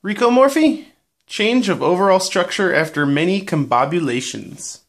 Recomorphy? Change of overall structure after many combobulations.